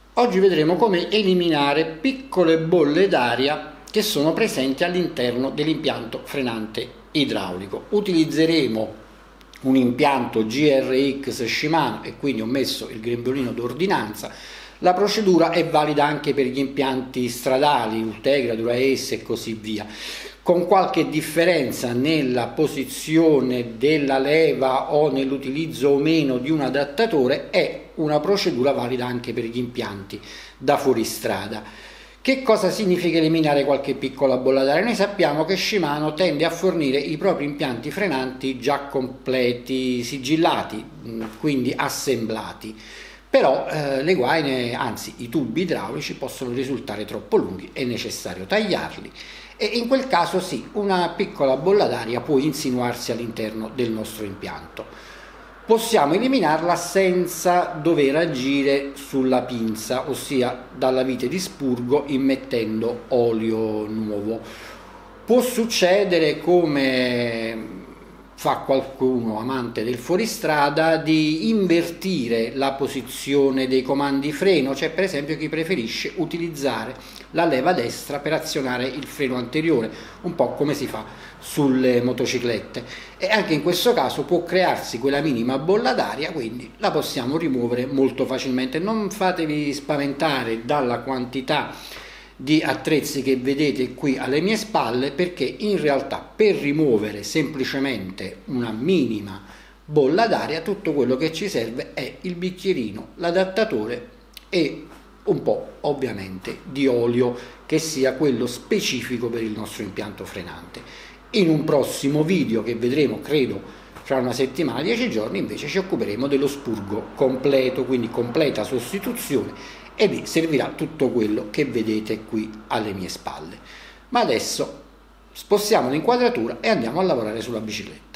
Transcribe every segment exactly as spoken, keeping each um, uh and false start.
Oggi vedremo come eliminare piccole bolle d'aria che sono presenti all'interno dell'impianto frenante idraulico. Utilizzeremo un impianto G R X Shimano e quindi ho messo il grembiulino d'ordinanza. La procedura è valida anche per gli impianti stradali, Ultegra, Dura-Ace e così via, con qualche differenza nella posizione della leva o nell'utilizzo o meno di un adattatore. È una procedura valida anche per gli impianti da fuoristrada. Che cosa significa eliminare qualche piccola bolla d'aria? Noi sappiamo che Shimano tende a fornire i propri impianti frenanti già completi, sigillati, quindi assemblati. Però eh, le guaine, anzi i tubi idraulici, possono risultare troppo lunghi, è necessario tagliarli e in quel caso sì, una piccola bolla d'aria può insinuarsi all'interno del nostro impianto. Possiamo eliminarla senza dover agire sulla pinza, ossia dalla vite di spurgo immettendo olio nuovo. Può succedere, come fa qualcuno amante del fuoristrada, di invertire la posizione dei comandi freno. C'è per esempio chi preferisce utilizzare la leva destra per azionare il freno anteriore, un po' come si fa sulle motociclette, e anche in questo caso può crearsi quella minima bolla d'aria, quindi la possiamo rimuovere molto facilmente. Non fatevi spaventare dalla quantità di attrezzi che vedete qui alle mie spalle, perché in realtà per rimuovere semplicemente una minima bolla d'aria tutto quello che ci serve è il bicchierino, l'adattatore e un po' ovviamente di olio che sia quello specifico per il nostro impianto frenante. In un prossimo video che vedremo, credo fra una settimana, dieci giorni, invece ci occuperemo dello spurgo completo, quindi completa sostituzione, e vi servirà tutto quello che vedete qui alle mie spalle. Ma adesso spostiamo l'inquadratura e andiamo a lavorare sulla bicicletta.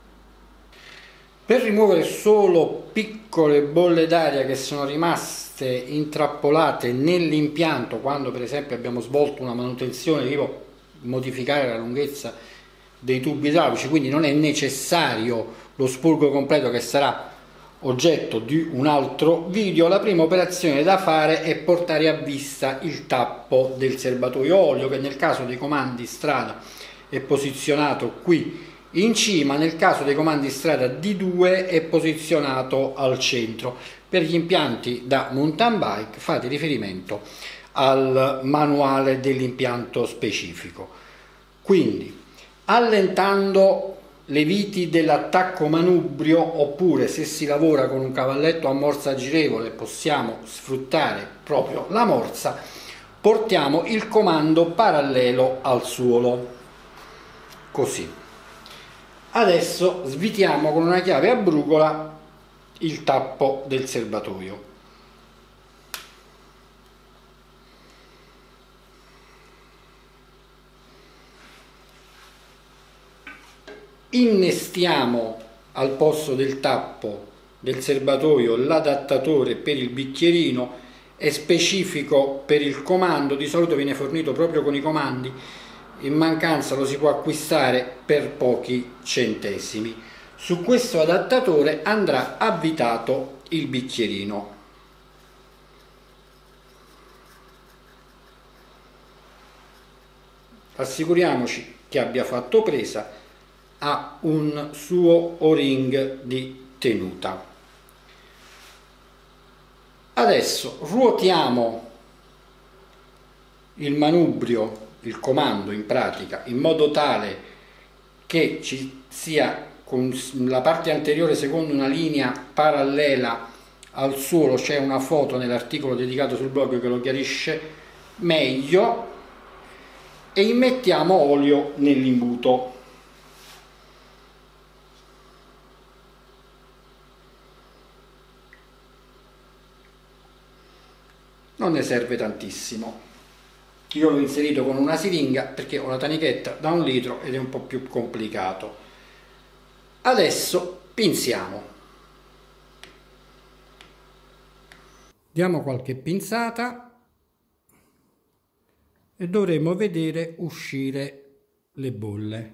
Per rimuovere solo piccole bolle d'aria che sono rimaste intrappolate nell'impianto quando per esempio abbiamo svolto una manutenzione tipo modificare la lunghezza dei tubi idraulici, quindi non è necessario lo spurgo completo che sarà oggetto di un altro video, la prima operazione da fare è portare a vista il tappo del serbatoio olio, che nel caso dei comandi strada è posizionato qui in cima, nel caso dei comandi strada D due è posizionato al centro. Per gli impianti da mountain bike fate riferimento al manuale dell'impianto specifico. Quindi allentando le viti dell'attacco manubrio, oppure se si lavora con un cavalletto a morsa girevole possiamo sfruttare proprio la morsa, portiamo il comando parallelo al suolo, così. Adesso svitiamo con una chiave a brugola il tappo del serbatoio. Innestiamo al posto del tappo del serbatoio l'adattatore per il bicchierino, è specifico per il comando, di solito viene fornito proprio con i comandi, in mancanza lo si può acquistare per pochi centesimi. Su questo adattatore andrà avvitato il bicchierino. Assicuriamoci che abbia fatto presa, ha un suo o-ring di tenuta. Adesso ruotiamo il manubrio, il comando in pratica, in modo tale che ci sia con la parte anteriore secondo una linea parallela al suolo. C'è una foto nell'articolo dedicato sul blog che lo chiarisce meglio, e immettiamo olio nell'imbuto. Non ne serve tantissimo, io l'ho inserito con una siringa perché ho la tanichetta da un litro ed è un po' più complicato. Adesso pinziamo, diamo qualche pinzata e dovremo vedere uscire le bolle.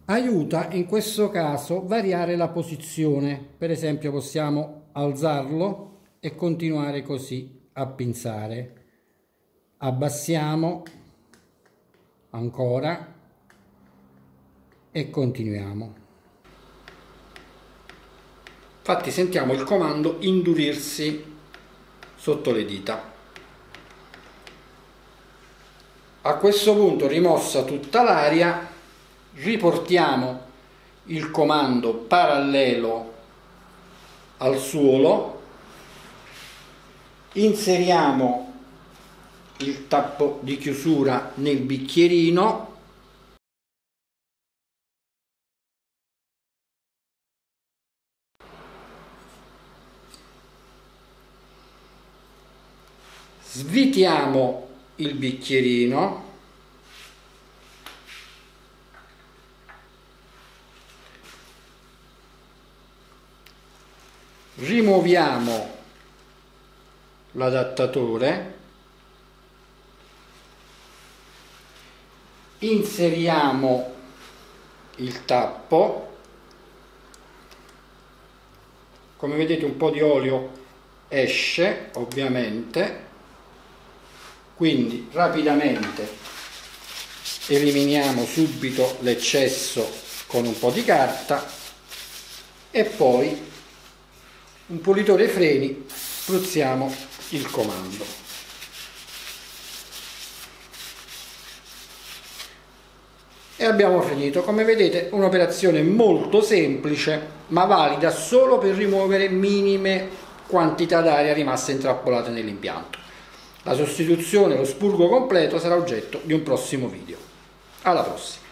Aiuta in questo caso variare la posizione, per esempio possiamo alzarlo e continuare così a pinzare, abbassiamo ancora e continuiamo. Infatti sentiamo il comando indurirsi sotto le dita. A questo punto, rimossa tutta l'aria, riportiamo il comando parallelo al suolo, inseriamo il tappo di chiusura nel bicchierino, svitiamo il bicchierino, rimuoviamo l'adattatore, inseriamo il tappo, come vedete un po' di olio esce ovviamente, quindi rapidamente eliminiamo subito l'eccesso con un po' di carta e poi un pulitore freni, spruzziamo il comando. E abbiamo finito. Come vedete, un'operazione molto semplice ma valida solo per rimuovere minime quantità d'aria rimaste intrappolate nell'impianto. La sostituzione, lo spurgo completo sarà oggetto di un prossimo video. Alla prossima!